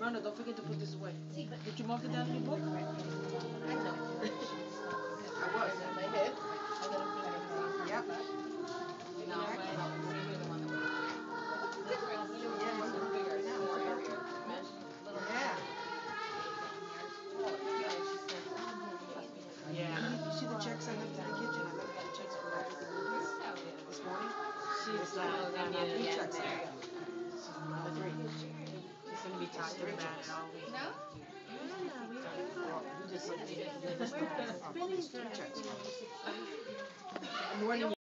Rhonda, don't forget to put this away. Did you mark it down in your book? I know. I was in my head. Yep. No, but I don't see the one that Yeah. You see the checks I left in the kitchen? I left the checks for all the movies this morning. She's Three checks. three. She's gonna be talking about it all week. No? You just looked at it. Three checks. More than